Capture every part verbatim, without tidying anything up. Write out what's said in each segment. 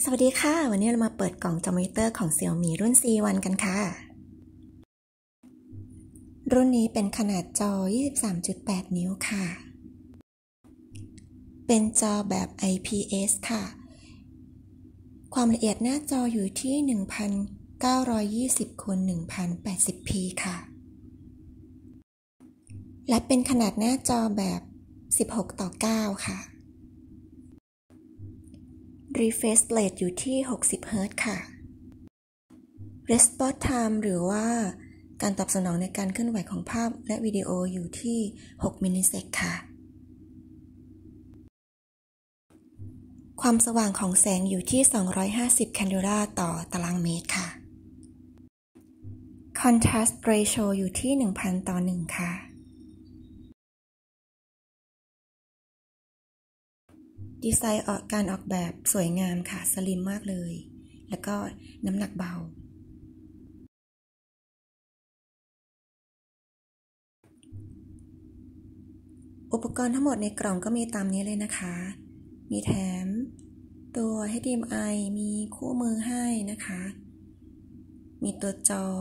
สวัสดีค่ะวันนี้เรามาเปิดกล่องจอมอนิเตอร์ของ Xiaomi รุ่น ซี วัน กันค่ะรุ่นนี้เป็นขนาดจอ ยี่สิบสามจุดแปด นิ้วค่ะเป็นจอแบบ ไอ พี เอส ค่ะความละเอียดหน้าจออยู่ที่ หนึ่งพันเก้าร้อยยี่สิบ คูณ หนึ่งพันแปดสิบ พี ค่ะและเป็นขนาดหน้าจอแบบ สิบหก ต่อ เก้า ค่ะRefresh Rate อยู่ที่ หกสิบ เฮิร์ตซ์ ค่ะ Response Time หรือว่าการตอบสนองในการเคลื่อนไหวของภาพและวิดีโออยู่ที่ หก มิลลิเซกค่ะ ความสว่างของแสงอยู่ที่ สองร้อยห้าสิบ แคนเดลาต่อตารางเมตรค่ะ Contrast Ratio อยู่ที่ หนึ่งพัน ต่อ หนึ่ง ค่ะดีไซน์ออกการออกแบบสวยงามค่ะสลิมมากเลยแล้วก็น้ำหนักเบาอุปกรณ์ทั้งหมดในกล่องก็มีตามนี้เลยนะคะมีแถมตัว เอช ดี เอ็ม ไอ มีคู่มือให้นะคะมีตัวจอ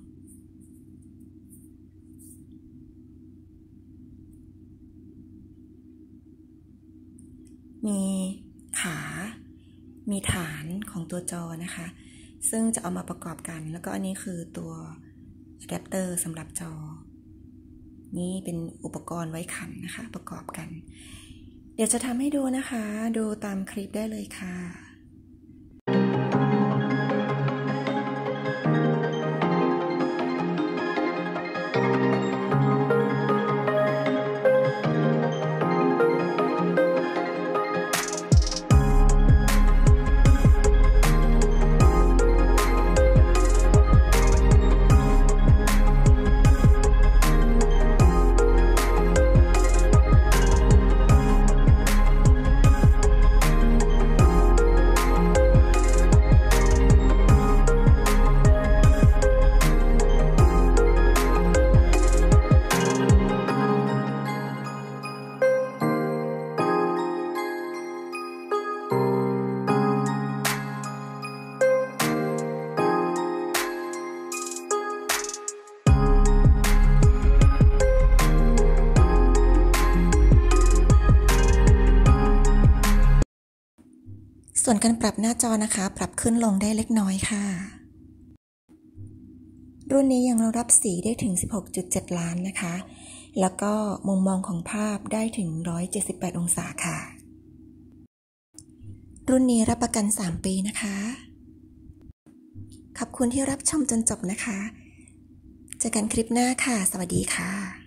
มีขามีฐานของตัวจอนะคะซึ่งจะเอามาประกอบกันแล้วก็อันนี้คือตัวอะแดปเตอร์สำหรับจอนี่เป็นอุปกรณ์ไว้ขันนะคะประกอบกันเดี๋ยวจะทำให้ดูนะคะดูตามคลิปได้เลยค่ะส่วนการปรับหน้าจอนะคะปรับขึ้นลงได้เล็กน้อยค่ะรุ่นนี้ยังรองรับสีได้ถึง สิบหกจุดเจ็ด ล้านนะคะแล้วก็มุมมองของภาพได้ถึงหนึ่งร้อยเจ็ดสิบแปดองศาค่ะรุ่นนี้รับประกันสามปีนะคะขอบคุณที่รับชมจนจบนะคะเจอกันคลิปหน้าค่ะสวัสดีค่ะ